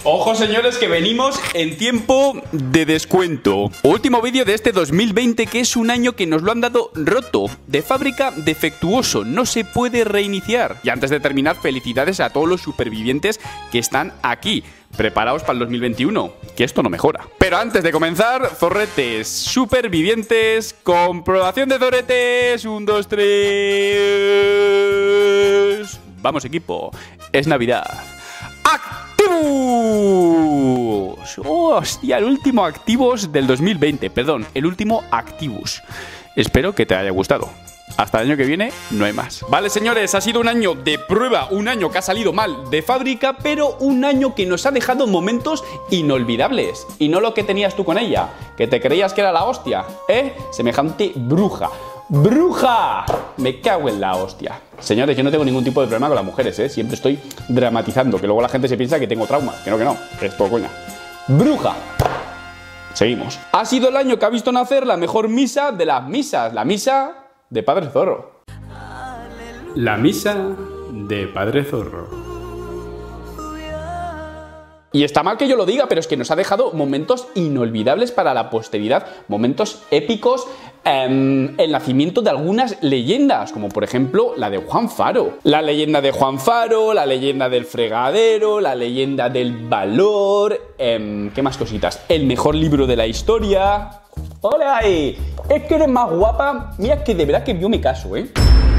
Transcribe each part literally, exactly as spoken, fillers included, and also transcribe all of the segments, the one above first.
Ojo, señores, que venimos en tiempo de descuento. Último vídeo de este dos mil veinte, que es un año que nos lo han dado roto, de fábrica defectuoso, no se puede reiniciar. Y antes de terminar, felicidades a todos los supervivientes que están aquí. Preparaos para el dos mil veintiuno, que esto no mejora. Pero antes de comenzar, zorretes, supervivientes, comprobación de zorretes, un, dos, tres... Vamos, equipo, es Navidad. ¡Activus! ¡Hostia! El último Activus del dos mil veinte, perdón, el último Activus. Espero que te haya gustado. Hasta el año que viene no hay más. Vale, señores, ha sido un año de prueba, un año que ha salido mal de fábrica, pero un año que nos ha dejado momentos inolvidables. Y no lo que tenías tú con ella, que te creías que era la hostia, ¿eh? Semejante bruja. ¡Bruja! Me cago en la hostia. Señores, yo no tengo ningún tipo de problema con las mujeres, ¿eh? Siempre estoy dramatizando, que luego la gente se piensa que tengo trauma. Que no, que no, es todo coña. ¡Bruja! Seguimos. Ha sido el año que ha visto nacer la mejor misa de las misas, la misa de Padre Zorro. La misa de Padre Zorro. Y está mal que yo lo diga, pero es que nos ha dejado momentos inolvidables para la posteridad, momentos épicos, eh, el nacimiento de algunas leyendas, como por ejemplo la de Juan Faro. La leyenda de Juan Faro, la leyenda del fregadero, la leyenda del valor, eh, ¿qué más cositas? El mejor libro de la historia. ¡Hola ahí! Es que eres más guapa. Mira que de verdad que yo me caso, ¿eh?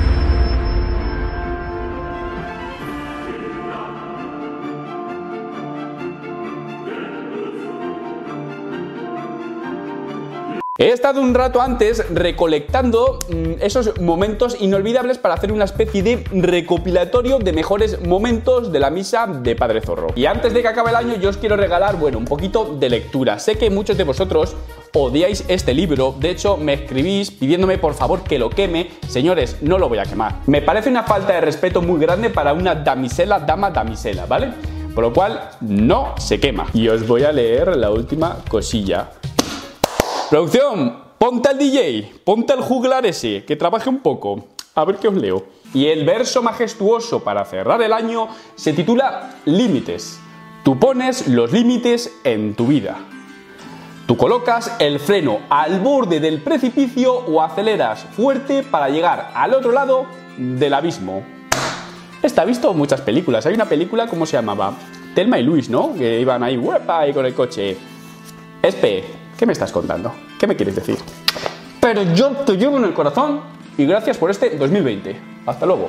He estado un rato antes recolectando mmm, esos momentos inolvidables para hacer una especie de recopilatorio de mejores momentos de la misa de Padre Zorro. Y antes de que acabe el año yo os quiero regalar, bueno, un poquito de lectura. Sé que muchos de vosotros odiáis este libro, de hecho me escribís pidiéndome por favor que lo queme. Señores, no lo voy a quemar. Me parece una falta de respeto muy grande para una damisela, dama damisela, ¿vale? Por lo cual no se quema. Y os voy a leer la última cosilla. Producción, ponte al D J, ponte al juglar ese, que trabaje un poco. A ver qué os leo. Y el verso majestuoso para cerrar el año se titula Límites. Tú pones los límites en tu vida. Tú colocas el freno al borde del precipicio o aceleras fuerte para llegar al otro lado del abismo. Esta ha visto muchas películas. Hay una película, ¿cómo se llamaba? Thelma y Luis, ¿no? Que iban ahí, ¡huepa! Ahí con el coche. Espe, ¿qué me estás contando? ¿Qué me quieres decir? Pero yo te llevo en el corazón y gracias por este dos mil veinte. Hasta luego.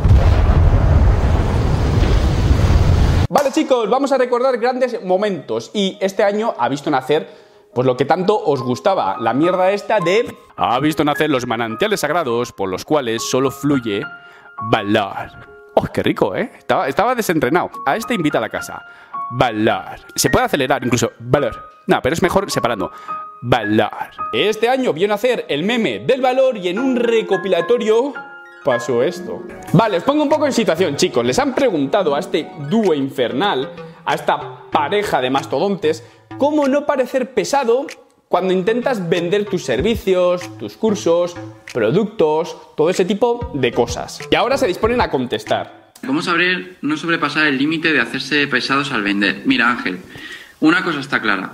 Vale, chicos, vamos a recordar grandes momentos y este año ha visto nacer pues lo que tanto os gustaba, la mierda esta de... Ha visto nacer los manantiales sagrados por los cuales solo fluye valor. ¡Oh, qué rico, eh! Estaba, estaba desentrenado. A este invita a la casa. Valor. Se puede acelerar incluso. Valor. No, pero es mejor separando. Valor. Este año vio nacer el meme del valor y en un recopilatorio pasó esto. Vale, os pongo un poco en situación, chicos. Les han preguntado a este dúo infernal, a esta pareja de mastodontes, cómo no parecer pesado cuando intentas vender tus servicios, tus cursos, productos, todo ese tipo de cosas. Y ahora se disponen a contestar. ¿Cómo saber no sobrepasar el límite de hacerse pesados al vender? Mira, Ángel, una cosa está clara.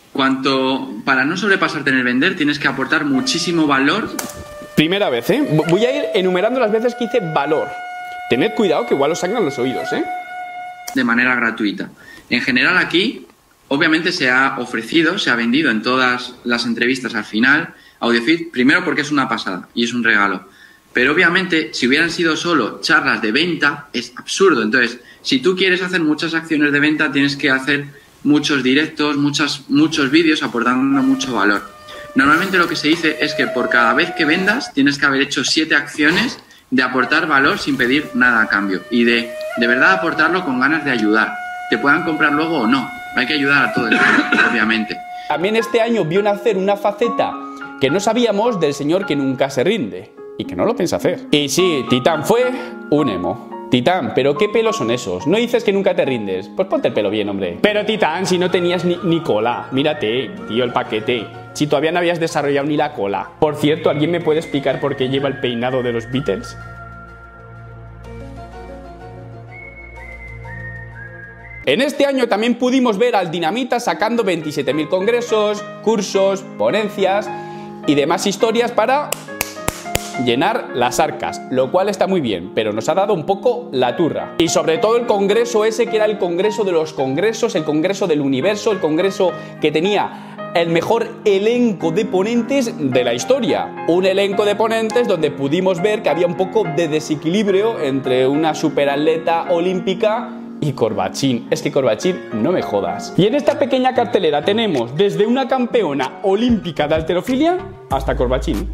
Cuanto para no sobrepasarte en el vender tienes que aportar muchísimo valor. Primera vez, ¿eh? Voy a ir enumerando las veces que hice valor. Tened cuidado que igual os sangran los oídos, ¿eh? De manera gratuita. En general aquí, obviamente se ha ofrecido, se ha vendido en todas las entrevistas al final, AudioFit, primero porque es una pasada y es un regalo. Pero obviamente, si hubieran sido solo charlas de venta, es absurdo. Entonces, si tú quieres hacer muchas acciones de venta, tienes que hacer muchos directos, muchas, muchos vídeos aportando mucho valor. Normalmente lo que se dice es que por cada vez que vendas, tienes que haber hecho siete acciones de aportar valor sin pedir nada a cambio. Y de, de verdad aportarlo con ganas de ayudar. Te puedan comprar luego o no. Hay que ayudar a todo el mundo, obviamente. También este año vio nacer una faceta que no sabíamos del señor que nunca se rinde. Y que no lo piensa hacer. Y sí, Titán fue un emo. Titán, ¿pero qué pelos son esos? ¿No dices que nunca te rindes? Pues ponte el pelo bien, hombre. Pero Titán, si no tenías ni, ni cola. Mírate, tío, el paquete. Si todavía no habías desarrollado ni la cola. Por cierto, ¿alguien me puede explicar por qué lleva el peinado de los Beatles? En este año también pudimos ver al Dinamita sacando veintisiete mil congresos, cursos, ponencias y demás historias para llenar las arcas, lo cual está muy bien, pero nos ha dado un poco la turra. Y sobre todo el congreso ese que era el congreso de los congresos, el congreso del universo, el congreso que tenía el mejor elenco de ponentes de la historia. Un elenco de ponentes donde pudimos ver que había un poco de desequilibrio entre una superatleta olímpica y Corbachín. Es que Corbachín, no me jodas. Y en esta pequeña cartelera tenemos desde una campeona olímpica de halterofilia hasta Corbachín.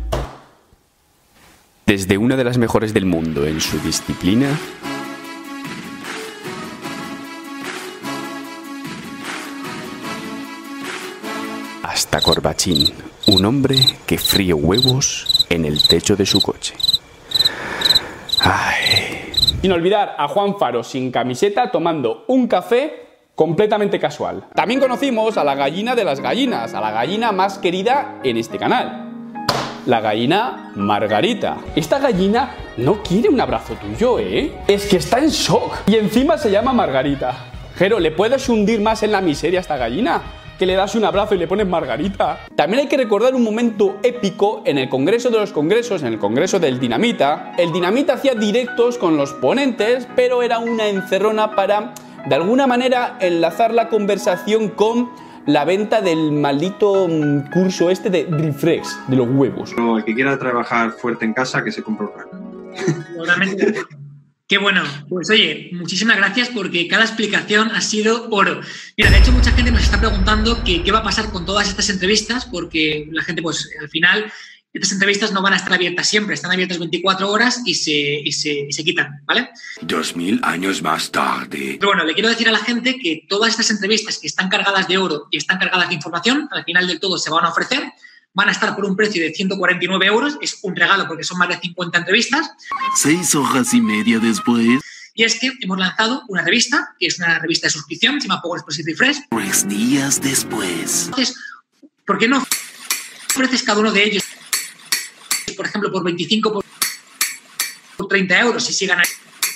Desde una de las mejores del mundo en su disciplina hasta Corbachín, un hombre que fríe huevos en el techo de su coche. Ay. Sin olvidar a Juan Faro sin camiseta tomando un café completamente casual. También conocimos a la gallina de las gallinas, a la gallina más querida en este canal. La gallina Margarita. Esta gallina no quiere un abrazo tuyo, ¿eh? Es que está en shock. Y encima se llama Margarita. Jero, ¿le puedes hundir más en la miseria a esta gallina? Que le das un abrazo y le pones Margarita. También hay que recordar un momento épico en el Congreso de los Congresos, en el Congreso del Dinamita. El Dinamita hacía directos con los ponentes, pero era una encerrona para, de alguna manera, enlazar la conversación con la venta del maldito curso este de Refresh, de los huevos. No, el que quiera trabajar fuerte en casa, que se compre un rack. Totalmente. Qué bueno. Pues oye, muchísimas gracias porque cada explicación ha sido oro. Mira, de hecho mucha gente nos está preguntando que, qué va a pasar con todas estas entrevistas, porque la gente, pues al final, estas entrevistas no van a estar abiertas siempre, están abiertas veinticuatro horas y se, y se, y se quitan, ¿vale? Dos mil años más tarde. Pero bueno, le quiero decir a la gente que todas estas entrevistas que están cargadas de oro y están cargadas de información, al final del todo se van a ofrecer, van a estar por un precio de ciento cuarenta y nueve euros, es un regalo porque son más de cincuenta entrevistas. Seis horas y media después. Y es que hemos lanzado una revista, que es una revista de suscripción, se llama Power Explosive Refresh. Tres días después. Entonces, ¿por qué no ofreces cada uno de ellos, por ejemplo, por veinticinco, por treinta euros, y si ganarías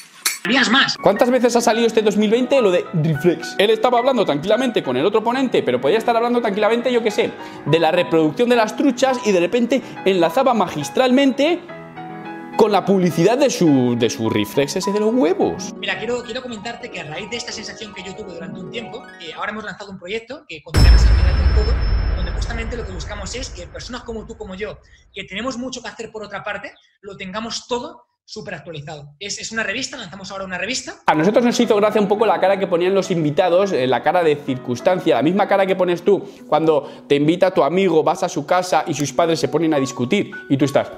más? ¿Cuántas veces ha salido este dos mil veinte lo de Reflex? Él estaba hablando tranquilamente con el otro ponente, pero podía estar hablando tranquilamente, yo qué sé, de la reproducción de las truchas y de repente enlazaba magistralmente con la publicidad de su, de su Reflex ese de los huevos. Mira, quiero, quiero comentarte que a raíz de esta sensación que yo tuve durante un tiempo, eh, ahora hemos lanzado un proyecto que contaremos al final del todo, donde justamente lo que buscamos es que personas como tú, como yo, que tenemos mucho que hacer por otra parte, lo tengamos todo súper actualizado. Es, es una revista, lanzamos ahora una revista. A nosotros nos hizo gracia un poco la cara que ponían los invitados, eh, la cara de circunstancia, la misma cara que pones tú cuando te invita tu amigo, vas a su casa y sus padres se ponen a discutir y tú estás...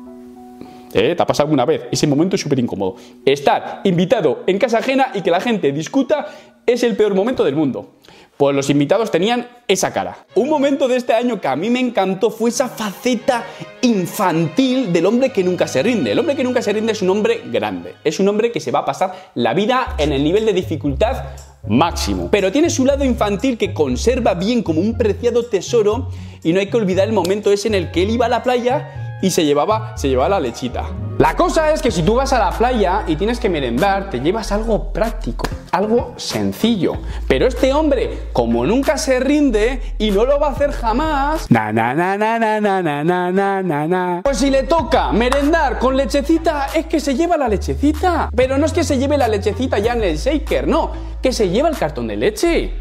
¿Eh? ¿Te ha pasado alguna vez? Ese momento es súper incómodo. Estar invitado en casa ajena y que la gente discuta es el peor momento del mundo. Pues los invitados tenían esa cara. Un momento de este año que a mí me encantó fue esa faceta infantil del hombre que nunca se rinde. El hombre que nunca se rinde es un hombre grande. Es un hombre que se va a pasar la vida en el nivel de dificultad máximo. Pero tiene su lado infantil que conserva bien como un preciado tesoro y no hay que olvidar el momento ese en el que él iba a la playa y se llevaba, se llevaba la lechita. La cosa es que si tú vas a la playa y tienes que merendar, te llevas algo práctico, algo sencillo. Pero este hombre, como nunca se rinde y no lo va a hacer jamás, na na na na na na na na na na, pues si le toca merendar con lechecita, es que se lleva la lechecita. Pero no es que se lleve la lechecita ya en el shaker, no, que se lleva el cartón de leche.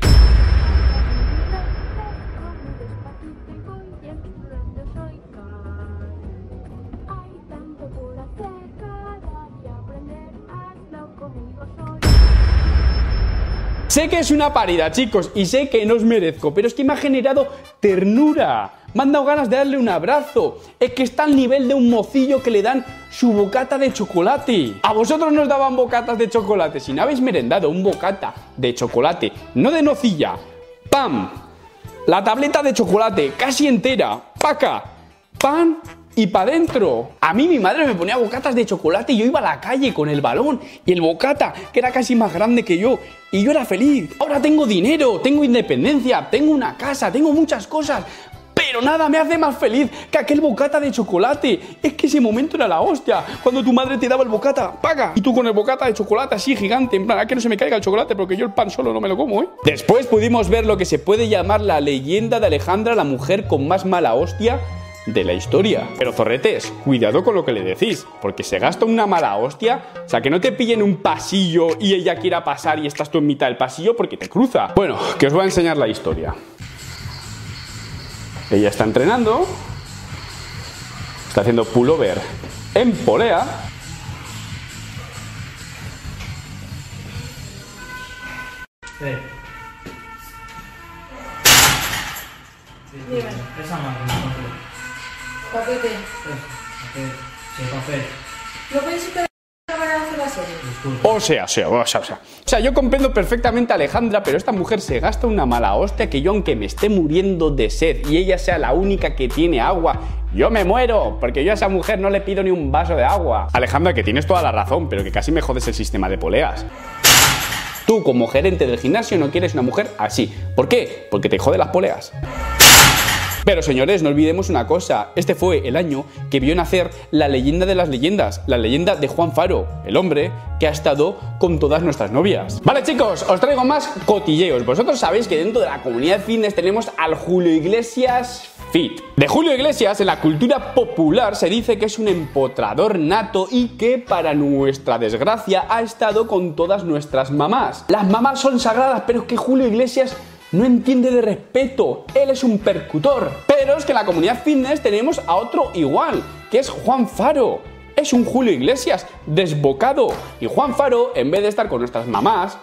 Sé que es una parida, chicos, y sé que no os merezco, pero es que me ha generado ternura. Me han dado ganas de darle un abrazo. Es que está al nivel de un mocillo que le dan su bocata de chocolate. A vosotros nos daban bocatas de chocolate. Si no habéis merendado un bocata de chocolate, no de nocilla, ¡pam! La tableta de chocolate, casi entera, ¡paca! ¡Pan! Y para adentro. A mí mi madre me ponía bocatas de chocolate y yo iba a la calle con el balón y el bocata, que era casi más grande que yo, y yo era feliz. Ahora tengo dinero, tengo independencia, tengo una casa, tengo muchas cosas, Pero nada me hace más feliz que aquel bocata de chocolate. Es que ese momento era la hostia. Cuando tu madre te daba el bocata, paga. Y tú con el bocata de chocolate así gigante, en plan, a que no se me caiga el chocolate porque yo el pan solo no me lo como, ¿eh? Después pudimos ver lo que se puede llamar la leyenda de Alejandra, la mujer con más mala hostia de la historia. Pero zorretes, cuidado con lo que le decís, porque se gasta una mala hostia. O sea, que no te pillen un pasillo y ella quiera pasar y estás tú en mitad del pasillo porque te cruza. Bueno, que os voy a enseñar la historia. Ella está entrenando, está haciendo pullover en polea. Sí. Dime. Esa máquina, Paquete. papel. Sí, papel. ¿No podéis ir a hacer la serie? Disculpa. O sea, o sea, o sea, o sea. O sea, yo comprendo perfectamente a Alejandra, pero esta mujer se gasta una mala hostia que yo, aunque me esté muriendo de sed y ella sea la única que tiene agua, yo me muero, porque yo a esa mujer no le pido ni un vaso de agua. Alejandra, que tienes toda la razón, pero que casi me jodes el sistema de poleas. Tú, como gerente del gimnasio, no quieres una mujer así. ¿Por qué? Porque te jode las poleas. Pero señores, no olvidemos una cosa, este fue el año que vio nacer la leyenda de las leyendas, la leyenda de Juan Faro, el hombre que ha estado con todas nuestras novias. Vale chicos, os traigo más cotilleos. Vosotros sabéis que dentro de la comunidad fitness tenemos al Julio Iglesias Fit. De Julio Iglesias, en la cultura popular se dice que es un empotrador nato y que, para nuestra desgracia, ha estado con todas nuestras mamás. Las mamás son sagradas, pero es que Julio Iglesias no entiende de respeto, él es un percutor. Pero es que en la comunidad fitness tenemos a otro igual, que es Juan Faro. Es un Julio Iglesias desbocado. Y Juan Faro, en vez de estar con nuestras mamás...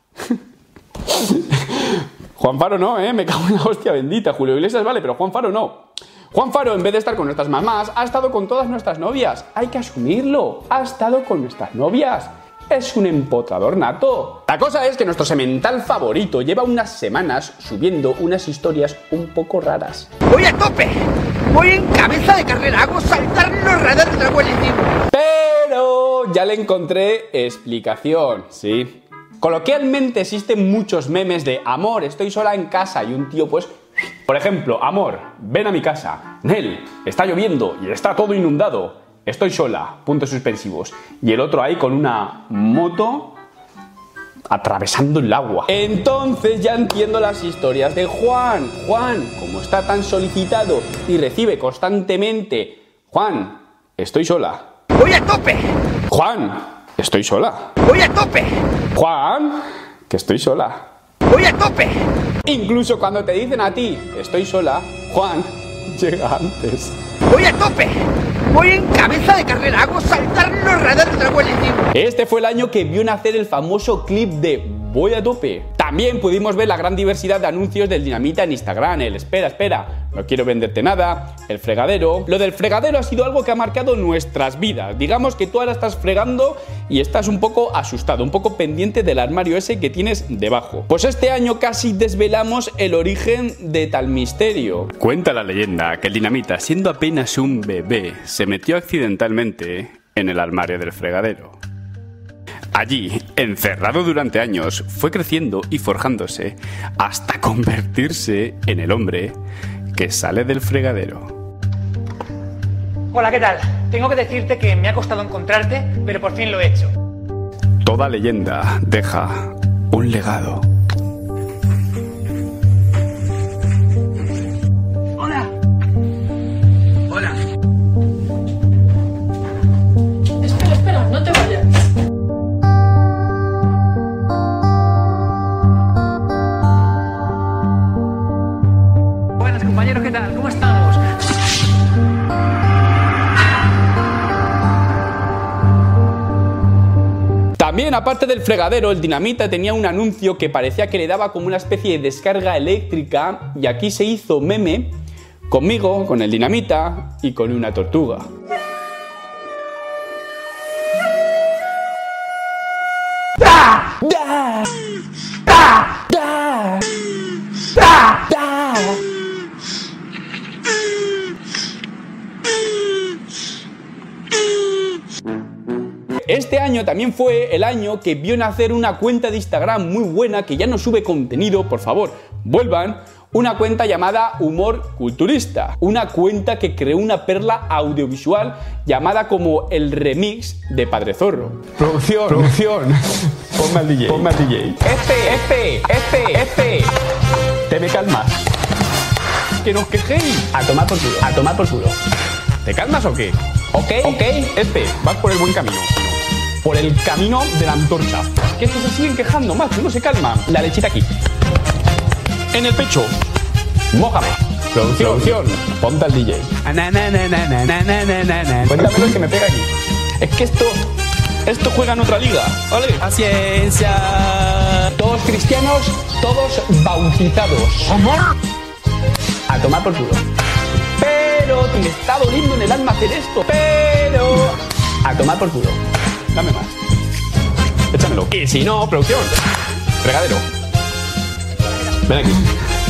Juan Faro no, eh, me cago en la hostia bendita. Julio Iglesias vale, pero Juan Faro no. Juan Faro, en vez de estar con nuestras mamás, ha estado con todas nuestras novias. Hay que asumirlo, ha estado con nuestras novias. Es un empotrador nato. La cosa es que nuestro semental favorito lleva unas semanas subiendo unas historias un poco raras. ¡Voy a tope! ¡Voy en cabeza de carrera! ¡Hago saltar los radares de la Guardia Civil! Pero ya le encontré explicación, ¿sí? Coloquialmente existen muchos memes de amor, estoy sola en casa, y un tío pues... Por ejemplo, amor, ven a mi casa. Nel, está lloviendo y está todo inundado. Estoy sola, puntos suspensivos. Y el otro ahí con una moto atravesando el agua. Entonces ya entiendo las historias de Juan. Juan, como está tan solicitado y recibe constantemente... Juan, estoy sola. ¡Voy a tope! Juan, estoy sola. ¡Voy a tope! Juan, que estoy sola. ¡Voy a tope! Incluso cuando te dicen a ti, estoy sola, Juan llega antes. ¡Voy a tope! ¡Voy en cabeza de carrera! ¡Hago saltar los radares de la Guardia Civil! Este fue el año que vio nacer el famoso clip de Voy a tope. También pudimos ver la gran diversidad de anuncios del Dinamita en Instagram. El espera, espera, no quiero venderte nada, el fregadero. Lo del fregadero ha sido algo que ha marcado nuestras vidas. Digamos que tú ahora estás fregando y estás un poco asustado, un poco pendiente del armario ese que tienes debajo. Pues este año casi desvelamos el origen de tal misterio. Cuenta la leyenda que el Dinamita, siendo apenas un bebé, se metió accidentalmente en el armario del fregadero. Allí, encerrado durante años, fue creciendo y forjándose hasta convertirse en el hombre que sale del fregadero. Hola, ¿qué tal? Tengo que decirte que me ha costado encontrarte, pero por fin lo he hecho. Toda leyenda deja un legado. ¡Hola! ¡Hola! Espera, espera, no te vayas. Buenas, compañeros, ¿qué tal? ¿Cómo estamos? También, aparte del fregadero, el Dinamita tenía un anuncio que parecía que le daba como una especie de descarga eléctrica, y aquí se hizo meme conmigo, con el Dinamita y con una tortuga. ¡Da! ¡Da! ¡Da! ¡Da! ¡Da! ¡Da! Este año también fue el año que vio nacer una cuenta de Instagram muy buena que ya no sube contenido. Por favor, vuelvan, una cuenta llamada Humor Culturista, una cuenta que creó una perla audiovisual llamada como el remix de Padre Zorro. Producción, producción, ponme al D J, ponme al D J. Este, este, este, este. Te me calmas. Que nos quejéis. A tomar por culo, a tomar por culo. ¿Te calmas o qué? Ok, ok, este, vas por el buen camino. Por el camino de la antorcha. Que estos se siguen quejando, macho, no se calman. La lechita aquí. En el pecho. Mójame. Producción. Producción. Ponte al D J. Na, na, na, na, na, na, na, na, na. Cuéntamelo el que me pega aquí. Es que esto... Esto juega en otra liga, ¿vale? Paciencia. Todos cristianos, todos bautizados. A tomar por culo. Pero me está doliendo en el alma hacer esto. Pero... A tomar por culo. Dame más. Échamelo. Y si no, producción. Fregadero. Ven aquí.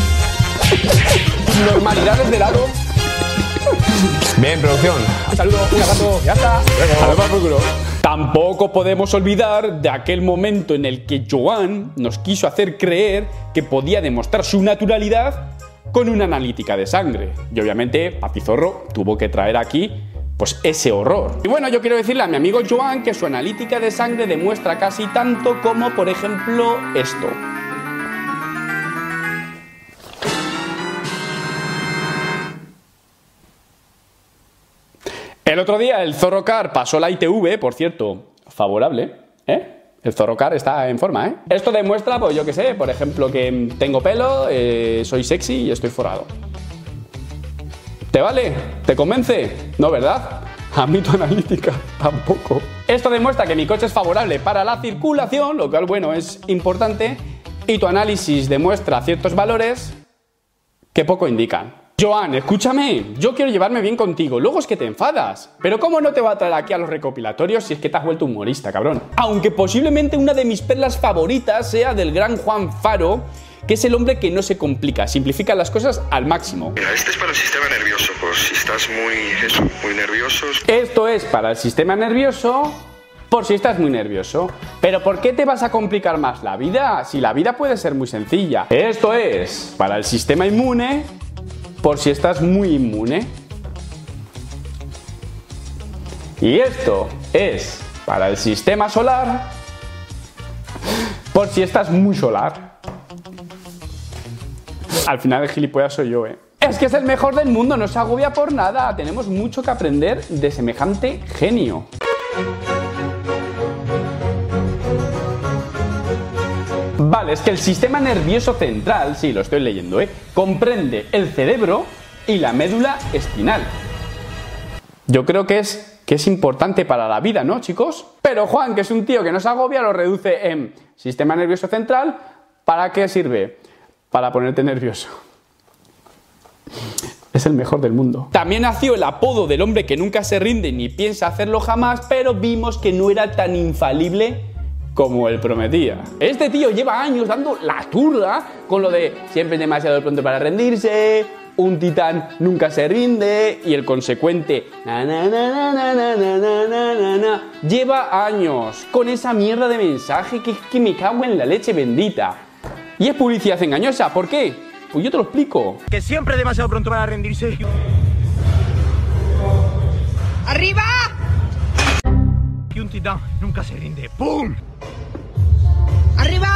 Normalidades de lado. Bien, producción. Un saludo, un abrazo, ya está. A tomar por culo. Tampoco podemos olvidar de aquel momento en el que Joan nos quiso hacer creer que podía demostrar su naturalidad con una analítica de sangre. Y obviamente Papi Zorro tuvo que traer aquí pues ese horror. Y bueno, yo quiero decirle a mi amigo Joan que su analítica de sangre demuestra casi tanto como, por ejemplo, esto. El otro día el Zorrocar pasó la I T V, por cierto, favorable, ¿eh? El Zorrocar está en forma, ¿eh? Esto demuestra, pues yo qué sé, por ejemplo, que tengo pelo, eh, soy sexy y estoy forrado. ¿Te vale? ¿Te convence? No, ¿verdad? A mí tu analítica tampoco. Esto demuestra que mi coche es favorable para la circulación, lo cual, bueno, es importante, y tu análisis demuestra ciertos valores que poco indican. Joan, escúchame, yo quiero llevarme bien contigo, luego es que te enfadas. Pero ¿cómo no te va a traer aquí a los recopilatorios si es que te has vuelto humorista, cabrón? Aunque posiblemente una de mis perlas favoritas sea del gran Juan Faro, que es el hombre que no se complica, simplifica las cosas al máximo. Mira, este es para el sistema nervioso, por si estás muy, eso, muy nervioso. Esto es para el sistema nervioso, por si estás muy nervioso. Pero ¿por qué te vas a complicar más la vida? Si la vida puede ser muy sencilla. Esto es para el sistema inmune, por si estás muy inmune. Y esto es para el sistema solar, por si estás muy solar. Al final el gilipollas soy yo, ¿eh? Es que es el mejor del mundo, no se agobia por nada. Tenemos mucho que aprender de semejante genio. Vale, es que el sistema nervioso central, sí, lo estoy leyendo, ¿eh? Comprende el cerebro y la médula espinal. Yo creo que es, que es importante para la vida, ¿no, chicos? Pero Juan, que es un tío que no se agobia, lo reduce en sistema nervioso central. ¿Para qué sirve? Para ponerte nervioso. Es el mejor del mundo. También nació el apodo del hombre que nunca se rinde ni piensa hacerlo jamás, pero vimos que no era tan infalible como él prometía. Este tío lleva años dando la turra con lo de siempre demasiado pronto para rendirse, un titán nunca se rinde y el consecuente na, na, na, na, na, na, na, na, na, na. Lleva años con esa mierda de mensaje que, que me cago en la leche bendita. Y es publicidad engañosa. ¿Por qué? Pues yo te lo explico. Que siempre demasiado pronto para rendirse. ¡Arriba! Y un titán nunca se rinde. ¡Pum! ¡Arriba!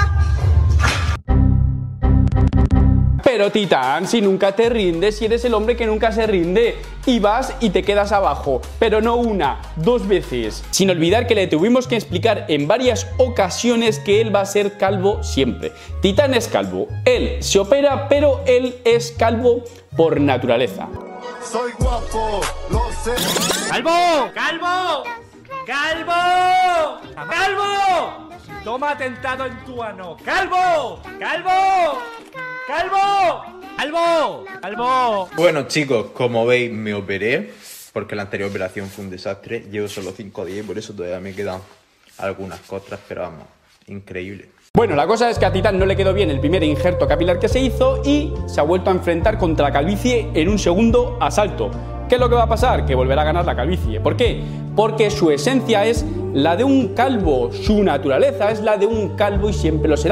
Pero titán, si nunca te rindes, si eres el hombre que nunca se rinde y vas y te quedas abajo, pero no una, dos veces. Sin olvidar que le tuvimos que explicar en varias ocasiones que él va a ser calvo siempre. Titán es calvo, él se opera, pero él es calvo por naturaleza. Soy guapo, lo sé. ¡Calvo! ¡Calvo! ¡Calvo! ¡Calvo! Toma atentado en tu ano. ¡Calvo! ¡Calvo! ¡Calvo! ¡Calvo! ¡Calvo! Bueno, chicos, como veis, me operé porque la anterior operación fue un desastre. Llevo solo cinco días y por eso todavía me quedan algunas costras, pero vamos, increíble. Bueno, la cosa es que a Titán no le quedó bien el primer injerto capilar que se hizo y se ha vuelto a enfrentar contra la calvicie en un segundo asalto. ¿Qué es lo que va a pasar? Que volverá a ganar la calvicie. ¿Por qué? Porque su esencia es la de un calvo, su naturaleza es la de un calvo y siempre lo será.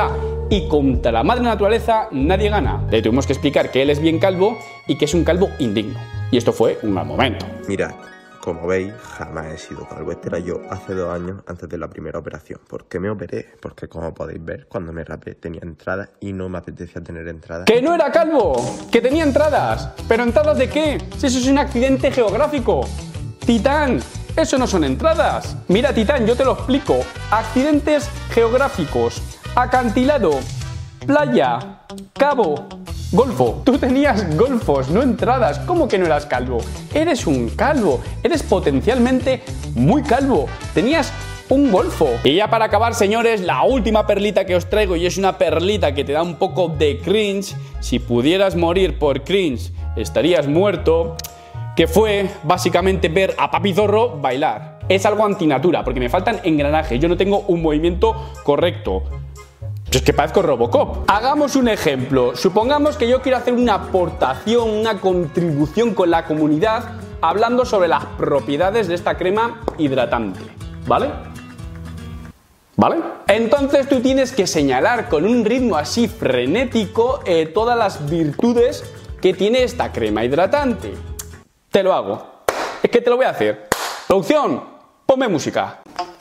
y contra la madre naturaleza nadie gana. Le tuvimos que explicar que él es bien calvo y que es un calvo indigno. Y esto fue un mal momento. Mirad, como veis, jamás he sido calvo. Este era yo hace dos años antes de la primera operación. ¿Por qué me operé? Porque como podéis ver, cuando me rapé tenía entradas y no me apetecía tener entradas. ¡Que no era calvo! ¡Que tenía entradas! ¿Pero entradas de qué? Si eso es un accidente geográfico. Titán, eso no son entradas. Mira, Titán, yo te lo explico. Accidentes geográficos. Acantilado, playa, cabo, golfo. Tú tenías golfos, no entradas. ¿Cómo que no eras calvo? Eres un calvo. Eres potencialmente muy calvo. Tenías un golfo. Y ya para acabar, señores, la última perlita que os traigo, y es una perlita que te da un poco de cringe. Si pudieras morir por cringe, estarías muerto. Que fue básicamente ver a Papi Zorro bailar. Es algo antinatura, porque me faltan engranajes. Yo no tengo un movimiento correcto. Es que parezco Robocop. Hagamos un ejemplo. Supongamos que yo quiero hacer una aportación, una contribución con la comunidad, hablando sobre las propiedades de esta crema hidratante. ¿Vale? ¿Vale? Entonces tú tienes que señalar con un ritmo así frenético eh, todas las virtudes que tiene esta crema hidratante. Te lo hago. Es que te lo voy a hacer. Producción, ponme música.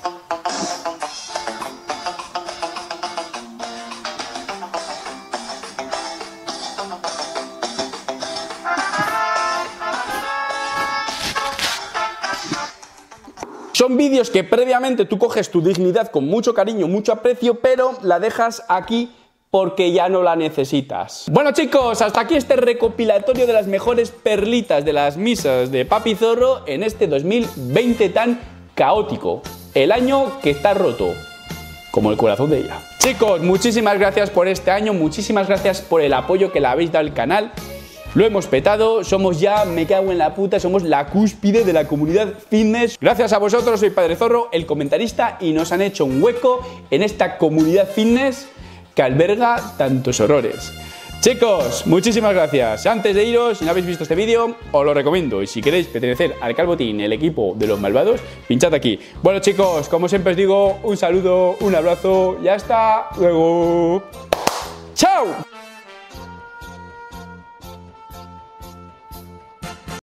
Son vídeos que previamente tú coges tu dignidad con mucho cariño, mucho aprecio, pero la dejas aquí porque ya no la necesitas. Bueno, chicos, hasta aquí este recopilatorio de las mejores perlitas de las misas de Papi Zorro en este dos mil veinte tan caótico. El año que está roto, como el corazón de ella. Chicos, muchísimas gracias por este año, muchísimas gracias por el apoyo que le habéis dado al canal. Lo hemos petado, somos ya, me cago en la puta, somos la cúspide de la comunidad fitness. Gracias a vosotros, soy Padre Zorro, el comentarista, y nos han hecho un hueco en esta comunidad fitness que alberga tantos horrores. Chicos, muchísimas gracias. Antes de iros, si no habéis visto este vídeo, os lo recomiendo. Y si queréis pertenecer al Calvotín, el equipo de los malvados, pinchad aquí. Bueno, chicos, como siempre os digo, un saludo, un abrazo y hasta luego. ¡Chao!